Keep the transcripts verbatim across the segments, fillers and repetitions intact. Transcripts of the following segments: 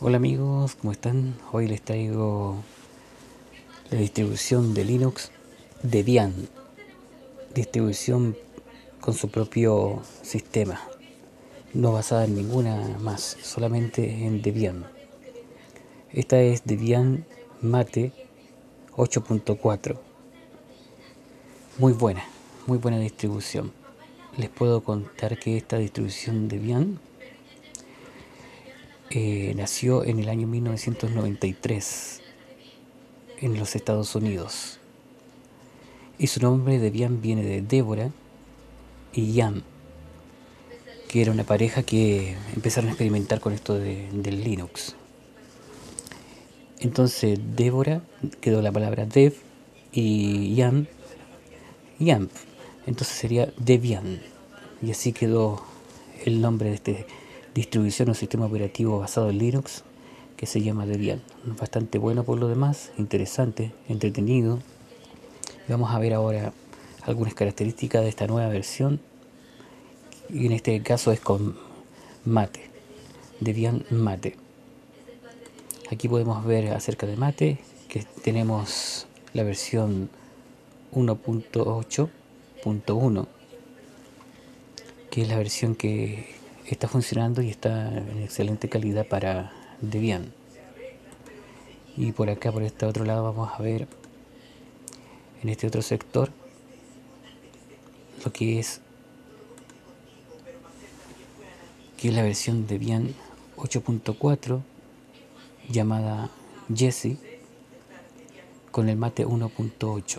Hola amigos, ¿cómo están? Hoy les traigo la distribución de Linux Debian, distribución con su propio sistema, no basada en ninguna más, solamente en Debian. Esta es Debian Mate ocho punto cuatro, muy buena, muy buena distribución. Les puedo contar que esta distribución Debian eh, nació en el año mil novecientos noventa y tres en los Estados Unidos. Y su nombre Debian viene de Débora y Ian, que era una pareja que empezaron a experimentar con esto de, del Linux. Entonces Débora quedó la palabra Dev y Ian, Ian. Entonces sería Debian. Y así quedó el nombre de esta distribución o sistema operativo basado en Linux, que se llama Debian. Bastante bueno por lo demás, interesante, entretenido. Vamos a ver ahora algunas características de esta nueva versión, y en este caso es con Mate, Debian Mate. Aquí podemos ver acerca de Mate que tenemos la versión uno punto ocho punto uno, que es la versión que está funcionando y está en excelente calidad para Debian. Y por acá, por este otro lado, vamos a ver en este otro sector lo que es que es la versión Debian ocho punto cuatro llamada Jessie, con el Mate uno punto ocho.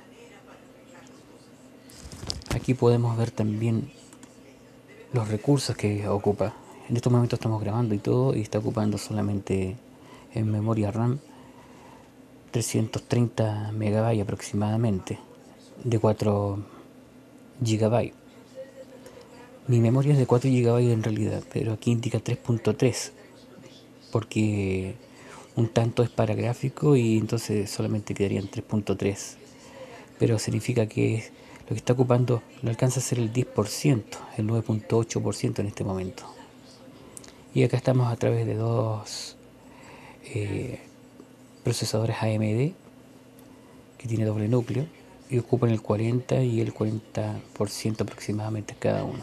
Aquí podemos ver también los recursos que ocupa. En estos momentos estamos grabando y todo, y está ocupando solamente en memoria RAM trescientos treinta megabytes aproximadamente, de cuatro gigabytes. Mi memoria es de cuatro gigabytes en realidad, pero aquí indica tres punto tres, porque un tanto es para gráfico y entonces solamente quedarían tres punto tres, pero significa que lo que está ocupando no alcanza a ser el diez por ciento, el nueve punto ocho por ciento en este momento. Y acá estamos a través de dos eh, procesadores A M D que tiene doble núcleo y ocupan el cuarenta y el cuarenta por ciento aproximadamente cada uno.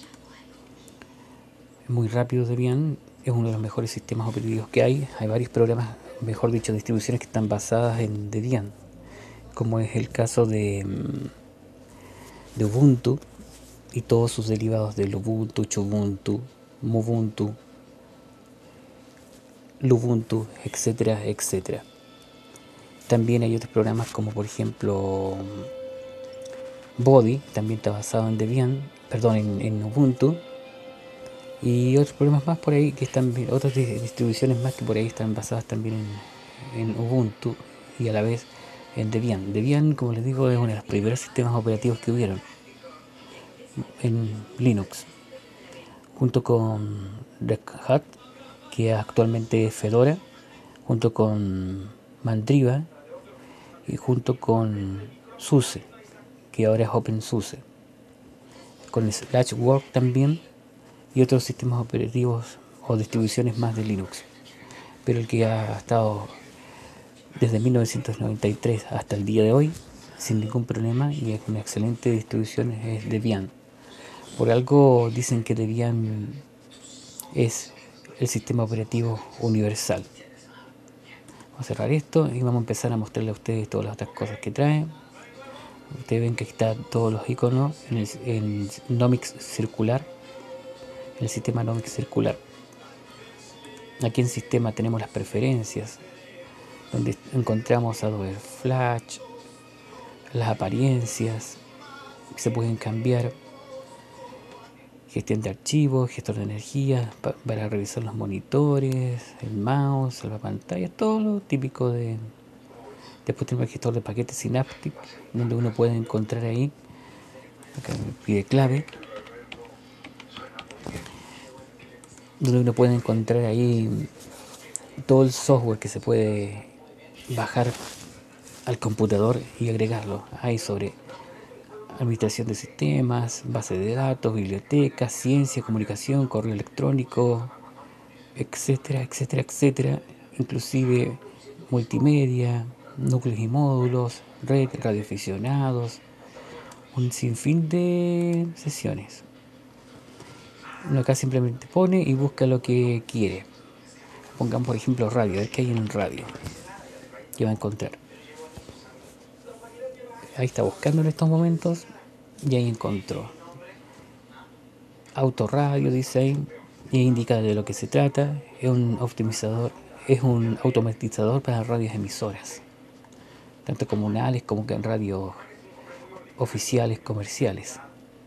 Es muy rápido Debian, es uno de los mejores sistemas operativos que hay. Hay varios programas, mejor dicho, distribuciones que están basadas en Debian, como es el caso de, de Ubuntu y todos sus derivados del Ubuntu, Xubuntu, Mubuntu, Lubuntu, etcétera, etcétera. También hay otros programas como por ejemplo Body, también está basado en Debian, perdón, en, en Ubuntu, y otros programas más por ahí que están, otras distribuciones más que por ahí están basadas también en, en Ubuntu y a la vez en Debian. Debian, como les digo, es uno de los primeros sistemas operativos que hubieron en Linux, junto con Red Hat, que actualmente es Fedora, junto con Mandriva y junto con SUSE, que ahora es OpenSUSE, con Slashworks también y otros sistemas operativos o distribuciones más de Linux. Pero el que ha estado desde mil novecientos noventa y tres hasta el día de hoy sin ningún problema y es una excelente distribución es Debian. Por algo dicen que Debian es el sistema operativo universal. Vamos a cerrar esto y vamos a empezar a mostrarle a ustedes todas las otras cosas que trae. Ustedes ven que aquí están todos los iconos en el en Nomics circular, el sistema Nomics circular. Aquí en sistema tenemos las preferencias, donde encontramos Adobe Flash, las apariencias que se pueden cambiar, gestión de archivos, gestor de energía pa para revisar los monitores, el mouse, salvapantallas, todo lo típico de. Después tenemos el gestor de paquetes Synaptic, donde uno puede encontrar ahí, acá me pide clave, donde uno puede encontrar ahí todo el software que se puede bajar al computador y agregarlo. Hay sobre administración de sistemas, base de datos, bibliotecas, ciencia, comunicación, correo electrónico, etcétera, etcétera, etcétera, inclusive multimedia, núcleos y módulos, red, radioaficionados, un sinfín de sesiones. Uno acá simplemente pone y busca lo que quiere. Pongamos por ejemplo radio, a ver qué hay en radio, que va a encontrar. Ahí está buscando en estos momentos y ahí encontró. Autorradio, dice ahí, y indica de lo que se trata. Es un optimizador, es un automatizador para radios emisoras, tanto comunales como que en radios oficiales comerciales.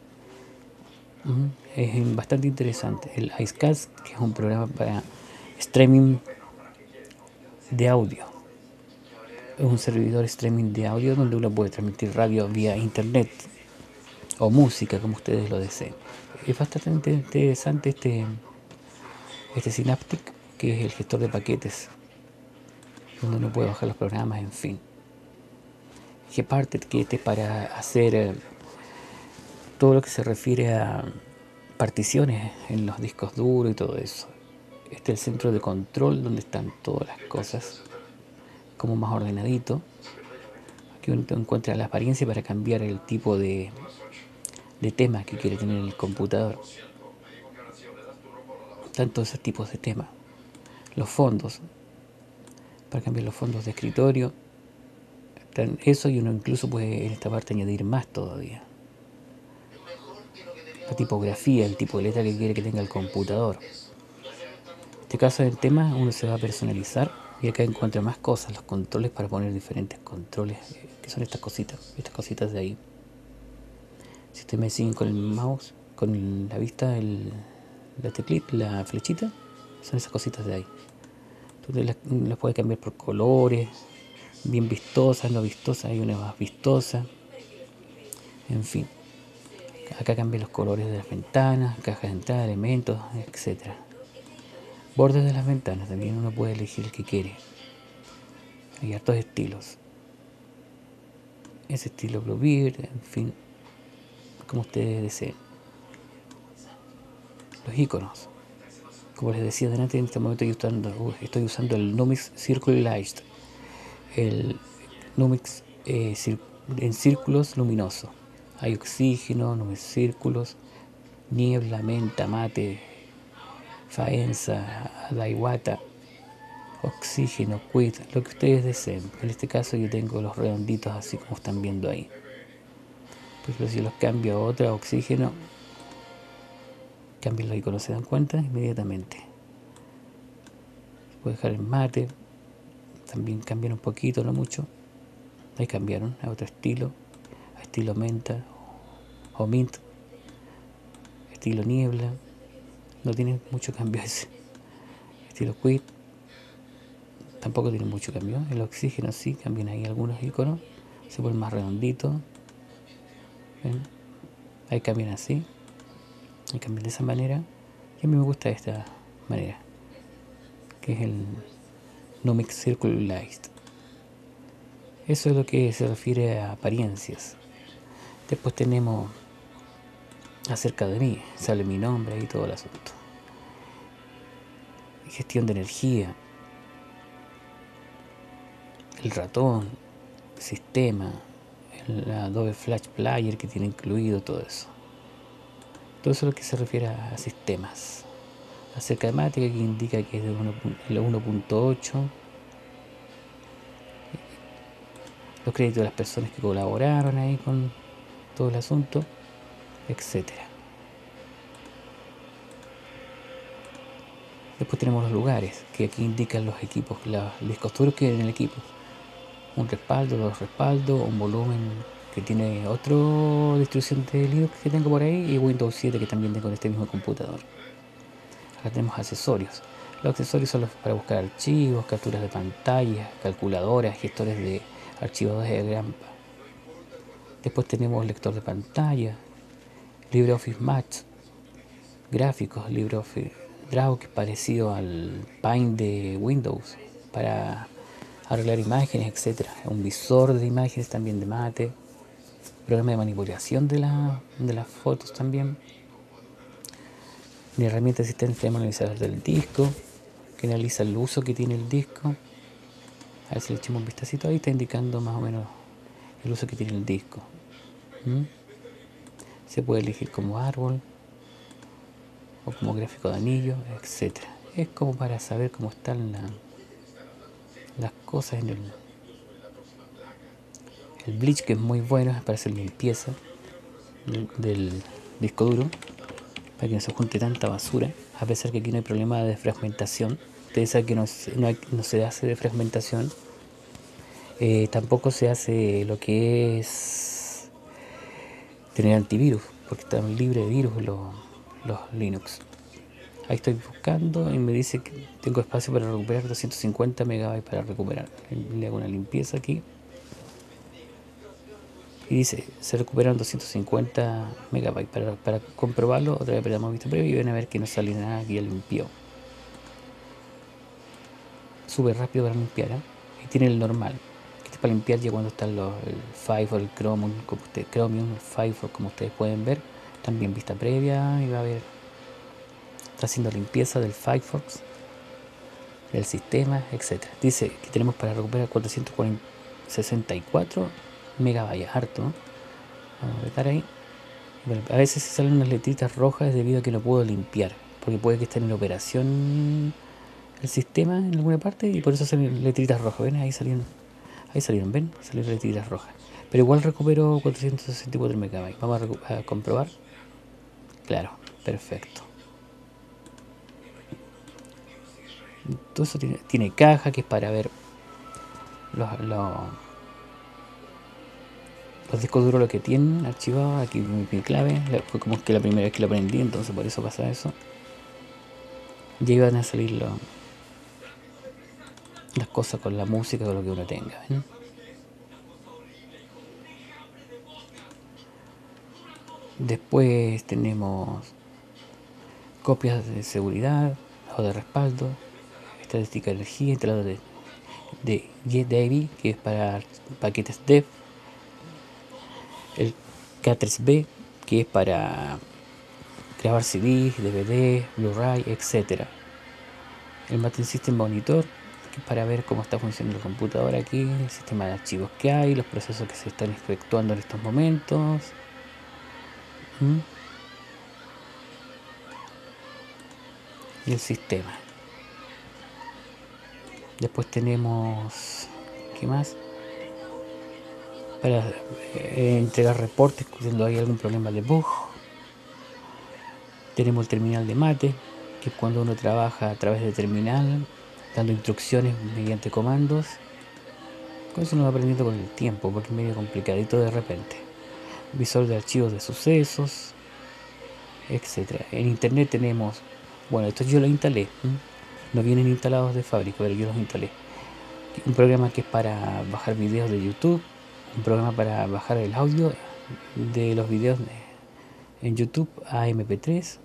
Es bastante interesante. El Icecast, que es un programa para streaming de audio. Es un servidor streaming de audio donde uno puede transmitir radio vía internet o música, como ustedes lo deseen. Es bastante interesante este, este Synaptic, que es el gestor de paquetes, donde uno puede bajar los programas, en fin. Gparted, que este es para hacer eh, todo lo que se refiere a particiones en los discos duros y todo eso. Este es el centro de control donde están todas las cosas, como más ordenadito. Aquí uno encuentra la apariencia para cambiar el tipo de, de temas que quiere tener el computador. Tanto esos tipos de temas. Los fondos, para cambiar los fondos de escritorio. Eso, y uno incluso puede en esta parte añadir más todavía. La tipografía, el tipo de letra que quiere que tenga el computador. En este caso del tema uno se va a personalizar y acá encuentra más cosas, los controles para poner diferentes controles, que son estas cositas, estas cositas de ahí. Si ustedes me siguen con el mouse, con la vista, el, la teclita, la flechita, son esas cositas de ahí. Entonces las, las puedes cambiar por colores, bien vistosas, no vistosas, hay una más vistosa, en fin. Acá cambian los colores de las ventanas, cajas de entrada, elementos, etcétera. Bordes de las ventanas, también uno puede elegir el que quiere. Hay hartos estilos. Ese estilo Bluebeard, en fin, como ustedes deseen. Los iconos. Como les decía delante, en este momento estoy usando, estoy usando el Numix Circle Light, el Numix eh, en círculos luminosos. Hay oxígeno, Numix círculos, niebla, menta, mate, faenza, daiwata, oxígeno, quit, lo que ustedes deseen. En este caso yo tengo los redonditos así como están viendo ahí. Pero si los cambio a otra, oxígeno, cambian los iconos, se dan cuenta inmediatamente. Se puede dejar en mate, también cambian un poquito, no mucho. Ahí cambiaron a otro estilo, a estilo menta o mint, estilo niebla, no tiene mucho cambio ese. Estilo quit, tampoco tiene mucho cambio. El oxígeno sí, cambian ahí algunos iconos, se ponen más redonditos. ¿Ven? Ahí cambian así, ahí cambian de esa manera. Y a mí me gusta esta manera, que es el Numix Circle Light. Eso es lo que se refiere a apariencias. Después tenemos acerca de mí, sale mi nombre y todo el asunto. Gestión de energía, el ratón, el sistema, el Adobe Flash Player que tiene incluido todo eso. Todo eso es lo que se refiere a sistemas. Acerca de temática, que indica que es de uno punto ocho. Los créditos de las personas que colaboraron ahí con todo el asunto, etcétera. Después tenemos los lugares, que aquí indican los equipos, los discos duros que hay en el equipo. Un respaldo, dos respaldos, un volumen que tiene otra distribución de Linux que tengo por ahí, y Windows siete que también tengo en este mismo computador. Acá tenemos accesorios. Los accesorios son los para buscar archivos, capturas de pantalla, calculadoras, gestores de archivos de grampa. Después tenemos lector de pantalla, LibreOffice Max, gráficos, LibreOffice Draw, que es parecido al Paint de Windows para arreglar imágenes, etcétera. Un visor de imágenes también de mate, programa de manipulación de, la, de las fotos también, de herramienta de asistencia de manualizador del disco, que analiza el uso que tiene el disco. A ver si le echamos un vistacito. Ahí está indicando más o menos el uso que tiene el disco. ¿Mm? Se puede elegir como árbol o como gráfico de anillo, etcétera. Es como para saber cómo están la, las cosas en el, el bleach, que es muy bueno, es para hacer limpieza del, del disco duro, para que no se junte tanta basura, a pesar que aquí no hay problema de fragmentación. Ustedes saben que no, no, hay, no se hace de fragmentación. Eh, tampoco se hace lo que es tener antivirus, porque están libres de virus los, los Linux. Ahí estoy buscando y me dice que tengo espacio para recuperar doscientos cincuenta megabytes para recuperar. Le hago una limpieza aquí. Y dice, se recuperan doscientos cincuenta megabytes. Para, para comprobarlo, otra vez apretamos vista previa y van a ver que no sale nada, que ya limpió. Sube rápido para limpiar, ¿eh? Y tiene el normal. Este es para limpiar ya cuando están los, el Firefox, el Chromium, como ustedes, Chromium, el Firefox, como ustedes pueden ver. También vista previa y va a ver. Está haciendo limpieza del Firefox, del sistema, etcétera. Dice que tenemos para recuperar cuatrocientos sesenta y cuatro megabytes, harto, ¿no? Vamos a apretar ahí. Bueno, a veces se salen unas letritas rojas debido a que no puedo limpiar, porque puede que esté en operación el sistema en alguna parte y por eso salen letritas rojas. ¿Ven? Ahí salieron, ahí salieron, ¿ven? Salieron letritas rojas. Pero igual recupero cuatrocientos sesenta y cuatro megabytes. Vamos a, a comprobar. Claro, perfecto. Todo eso tiene, tiene caja, que es para ver los, los, los discos duros, lo que tienen archivados. Aquí mi, mi clave, fue como que la primera vez que lo aprendí, entonces por eso pasa eso. Ya iban a salir los, las cosas con la música, con lo que uno tenga, ¿ven? Después tenemos copias de seguridad o de respaldo, estadística de energía, instalador de, de JDAV, que es para paquetes dev, el K tres B, que es para grabar C Ds, D V D, Blu-ray, etcétera. El Matin System Monitor, que es para ver cómo está funcionando el computador aquí, el sistema de archivos que hay, los procesos que se están efectuando en estos momentos. ¿Mm? Y el sistema. Después tenemos, ¿qué más? Para eh, entregar reportes cuando hay algún problema de bug. Tenemos el terminal de mate, que es cuando uno trabaja a través de terminal, dando instrucciones mediante comandos. Con eso uno va aprendiendo con el tiempo, porque es medio complicadito de repente. Visor de archivos de sucesos, etcétera. En internet tenemos, bueno, esto yo lo instalé, ¿eh? No vienen instalados de fábrica, pero yo los instalé. Un programa que es para bajar videos de YouTube, un programa para bajar el audio de los videos en YouTube a eme pe tres.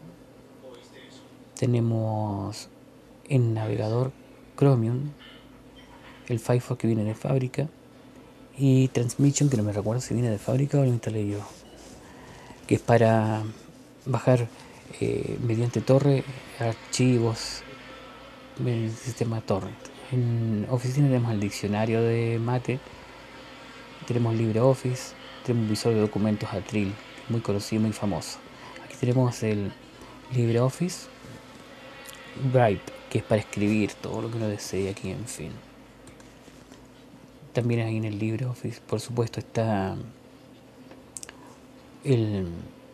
Tenemos el navegador Chromium, el Firefox que viene de fábrica, y Transmission, que no me recuerdo si viene de fábrica o lo instalé yo, que es para bajar eh, mediante torre archivos en el sistema torrent. En oficina tenemos el diccionario de mate, tenemos LibreOffice, tenemos un visor de documentos Atril, muy conocido y muy famoso. Aquí tenemos el LibreOffice Write, que es para escribir todo lo que uno desee aquí, en fin. También ahí en el LibreOffice, por supuesto, está el,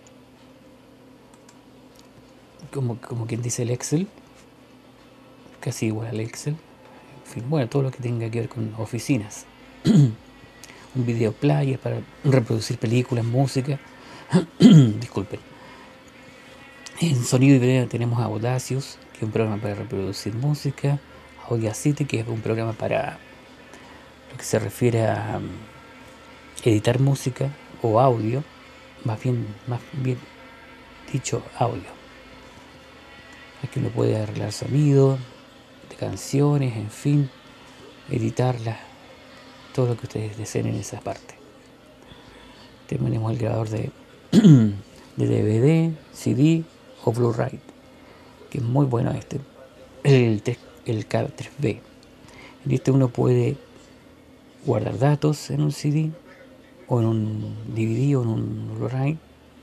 como, como quien dice, el Excel, casi igual al Excel. En fin, bueno, todo lo que tenga que ver con oficinas. Un video player para reproducir películas, música. Disculpen. En sonido y video tenemos Audacious, que es un programa para reproducir música. Audacity, que es un programa para lo que se refiere a um, editar música o audio, más bien, más bien dicho, audio. Aquí uno puede arreglar sonido de canciones, en fin, editarlas, todo lo que ustedes deseen en esa parte. Tenemos el grabador de, de D V D, C D o Blu-ray, que es muy bueno este. el, el K tres B. En este uno puede guardar datos en un C D o en un D V D o en un Blu-ray,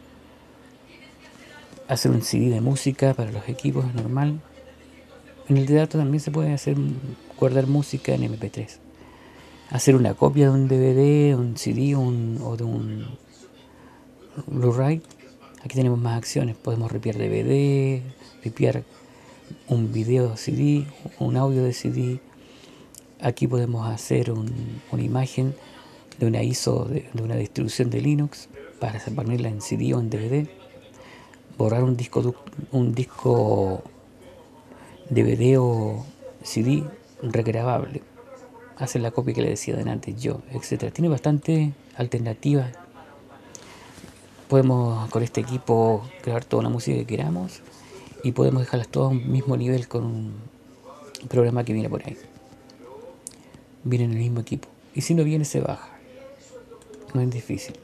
hacer un C D de música para los equipos, es normal. En el de datos también se puede hacer guardar música en M P tres, hacer una copia de un D V D, un C D un, o de un Blu-ray. Aquí tenemos más acciones, podemos ripiar D V D, ripiar un video C D, un audio de C D. Aquí podemos hacer un, una imagen de una I S O de, de una distribución de Linux para ponerla en C D o en D V D, borrar un disco un disco D V D o C D regrabable, hacer la copia que le decía antes yo, etcétera. Tiene bastante alternativas. Podemos con este equipo grabar toda la música que queramos y podemos dejarlas todas a un mismo nivel con un programa que viene por ahí. Viene en el mismo equipo. Y si no viene, se baja. No es difícil.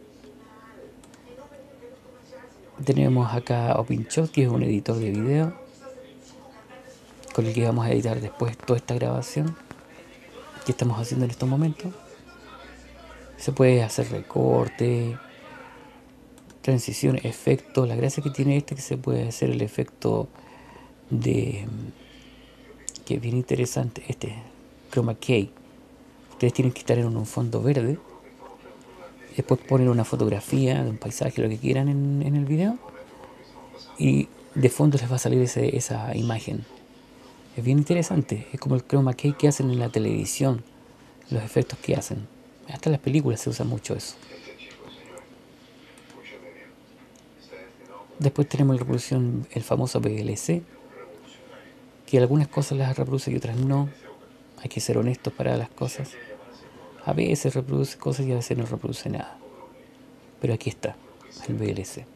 Tenemos acá OpenShot, que es un editor de video con el que vamos a editar después toda esta grabación que estamos haciendo en estos momentos. Se puede hacer recorte, transición, efecto. La gracia que tiene este es que se puede hacer el efecto de, que es bien interesante, este chroma key. Ustedes tienen que estar en un fondo verde, después ponen una fotografía de un paisaje, lo que quieran en, en el video, y de fondo les va a salir ese, esa imagen. Es bien interesante, es como el chroma key que hacen en la televisión, los efectos que hacen. Hasta en las películas se usa mucho eso. Después tenemos la reproducción, el famoso V L C, que algunas cosas las reproduce y otras no. Hay que ser honestos para las cosas. A veces reproduce cosas y a veces no reproduce nada. Pero aquí está, el V L C.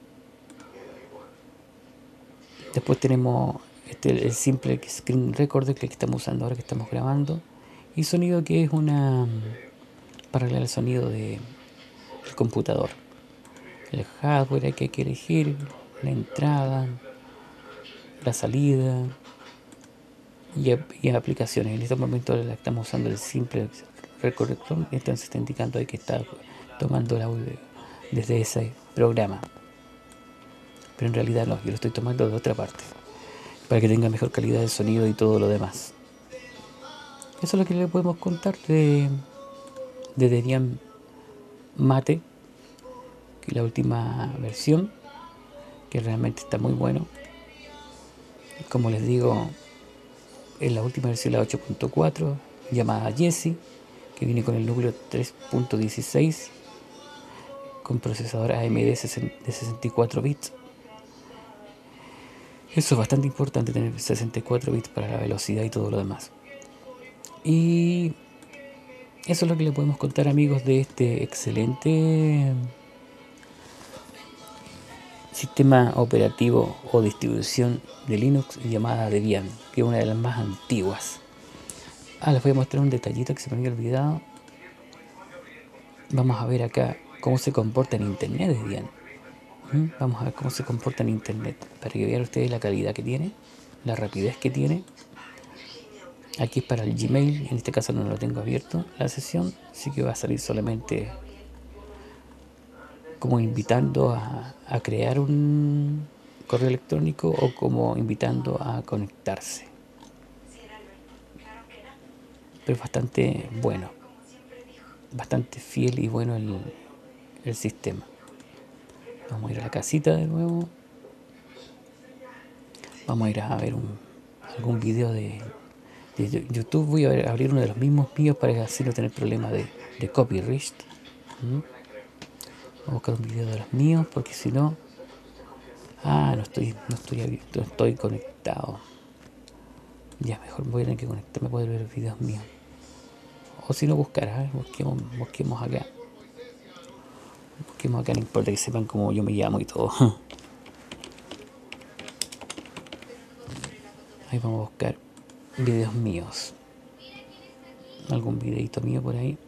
Después tenemos este, el simple screen recorder que estamos usando ahora, que estamos grabando. Y sonido, que es una para arreglar el sonido de, del computador. El hardware que hay que elegir, la entrada, la salida y, y aplicaciones. En este momento estamos usando el simple recorder, entonces está indicando ahí que está tomando el audio desde ese programa. Pero en realidad no, yo lo estoy tomando de otra parte, para que tenga mejor calidad de sonido y todo lo demás. Eso es lo que le podemos contar de, de Debian Mate, que es la última versión, que realmente está muy bueno. Como les digo, es la última versión, la ocho punto cuatro, llamada Jessie, que viene con el núcleo tres punto dieciséis, con procesador A M D de sesenta y cuatro bits. Eso es bastante importante, tener sesenta y cuatro bits para la velocidad y todo lo demás. Y eso es lo que le podemos contar, amigos, de este excelente sistema operativo o distribución de Linux llamada Debian, que es una de las más antiguas. Ah, les voy a mostrar un detallito que se me había olvidado. Vamos a ver acá cómo se comporta en internet Debian. ¿Mm? Vamos a ver cómo se comporta en internet, para que vean ustedes la calidad que tiene, la rapidez que tiene. Aquí es para el Gmail, en este caso no lo tengo abierto la sesión, así que va a salir solamente como invitando a, a crear un correo electrónico o como invitando a conectarse. Pero es bastante bueno, bastante fiel y bueno el, el sistema. Vamos a ir a la casita de nuevo. Vamos a ir a ver un, algún video de, de YouTube. Voy a ver, abrir uno de los mismos míos para así no tener problemas de, de copyright. ¿Mm? Voy a buscar un video de los míos, porque si no... Ah, no estoy, no estoy abierto, no estoy conectado. Ya, mejor voy a tener que conectarme para poder ver videos míos. O si no, buscar, ¿eh? busquemos, busquemos acá. Busquemos acá, no importa que sepan cómo yo me llamo y todo. Ahí vamos a buscar videos míos. Algún videito mío por ahí.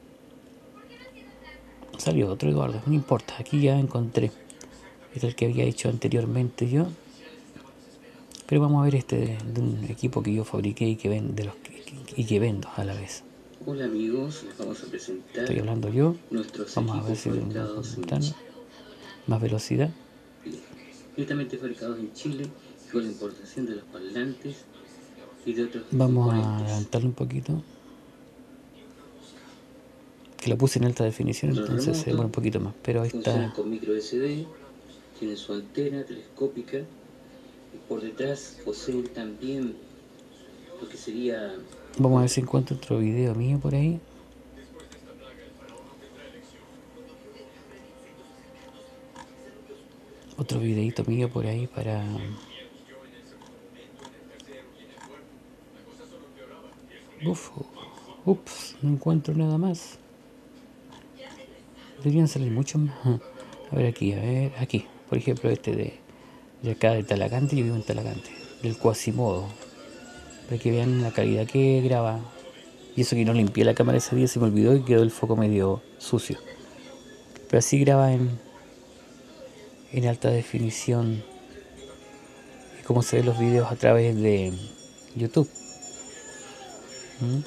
Salió otro, Eduardo, no importa, aquí ya encontré. Este es el que había hecho anteriormente yo. Pero vamos a ver este de, de un equipo que yo fabriqué y que, ven, de los que, y que vendo a la vez. Hola amigos, les vamos a presentar Estoy hablando yo. nuestros Vamos a ver equipos si tengo fabricados en Chile, más velocidad. netamente fabricados en Chile y con la importación de los parlantes y de otros Vamos componentes. a adelantarlo un poquito, que lo puse en alta definición, Control entonces remoto, se demora un poquito más, pero ahí funcionan está. con micro S D, tienen su antena telescópica y por detrás poseen también lo que sería... Vamos a ver si encuentro otro video mío por ahí. Otro videito mío por ahí para... Uf, ups, no encuentro nada más. Deberían salir muchos más. A ver aquí, a ver, aquí. Por ejemplo, este de, de acá de Talagante, yo vivo en Talagante. Del Quasimodo. Para que vean la calidad que graba. Y eso que no limpié la cámara ese día, se me olvidó y quedó el foco medio sucio. Pero así graba en, en alta definición. Y como se ven los videos a través de YouTube. ¿Mm?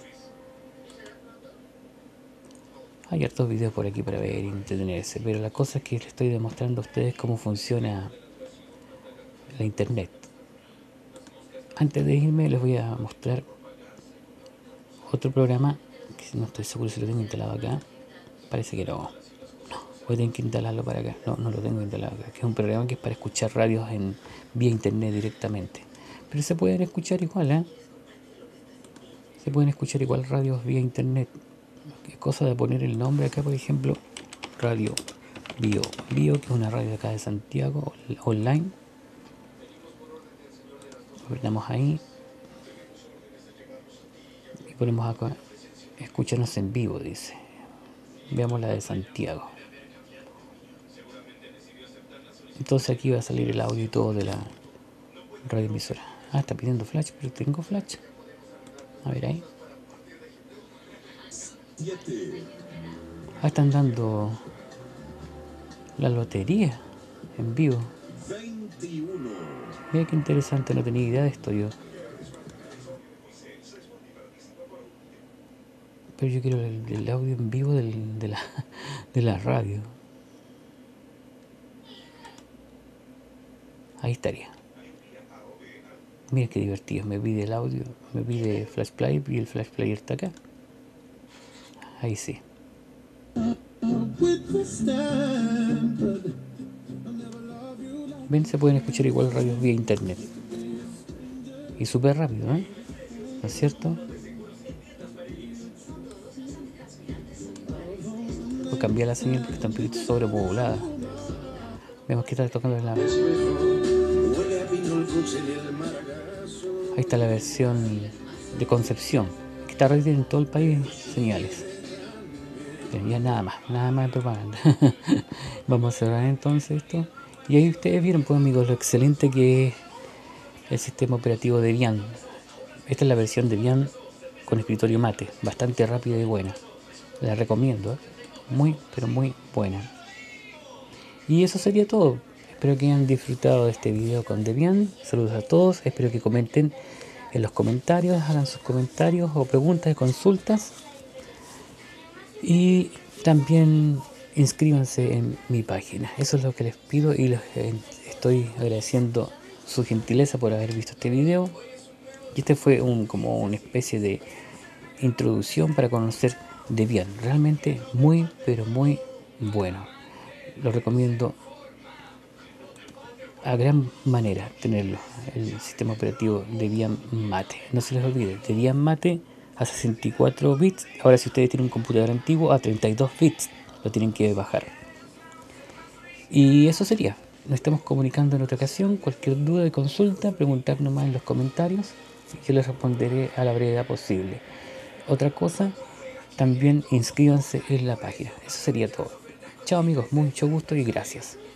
Hay hartos videos por aquí para ver y entretenerse, pero la cosa es que les estoy demostrando a ustedes cómo funciona la internet. Antes de irme les voy a mostrar otro programa que no estoy seguro si lo tengo instalado acá. Parece que no. No, voy a tener que instalarlo para acá. No, no lo tengo instalado acá. Que es un programa que es para escuchar radios en vía internet directamente. Pero se pueden escuchar igual, ¿eh? Se pueden escuchar igual radios vía internet. Es cosa de poner el nombre acá, por ejemplo, Radio Bio, Bio, que es una radio acá de Santiago, online. Apretamos ahí y ponemos acá, escúchanos en vivo, dice. Veamos la de Santiago. Entonces aquí va a salir el audio y todo de la radioemisora. Ah, está pidiendo flash, pero tengo flash. A ver ahí. Ah, están dando la lotería en vivo. Mira qué interesante, no tenía idea de esto yo. Pero yo quiero el, el audio en vivo del, de, la, de la radio. Ahí estaría. Mira qué divertido. Me pide el audio, me pide Flash Player y el Flash Player está acá. Ahí sí. Ven, se pueden escuchar igual radios vía internet. Y súper rápido, ¿eh? ¿No es cierto? Voy a cambiar la señal porque está un poquito sobrepoblada. Vemos que está tocando la... Ahí está la versión de Concepción, que está ready en todo el país señales. Pero ya nada más, nada más de propaganda. Vamos a cerrar entonces esto. Y ahí ustedes vieron, pues amigos, lo excelente que es el sistema operativo Debian. Esta es la versión Debian con escritorio mate, bastante rápida y buena. La recomiendo, ¿eh? Muy, pero muy buena. Y eso sería todo. Espero que hayan disfrutado de este video con Debian. Saludos a todos. Espero que comenten en los comentarios, hagan sus comentarios o preguntas y consultas. Y también inscríbanse en mi página. Eso es lo que les pido y les estoy agradeciendo su gentileza por haber visto este video. Y este fue un, como una especie de introducción para conocer Debian. Realmente muy, pero muy bueno. Lo recomiendo a gran manera tenerlo, el sistema operativo Debian Mate. No se les olvide, Debian Mate a sesenta y cuatro bits. Ahora si ustedes tienen un computador antiguo a treinta y dos bits, lo tienen que bajar. Y eso sería. Nos estamos comunicando en otra ocasión. Cualquier duda y consulta, preguntar nomás en los comentarios y yo les responderé a la brevedad posible. Otra cosa, también inscríbanse en la página. Eso sería todo. Chao amigos, mucho gusto y gracias.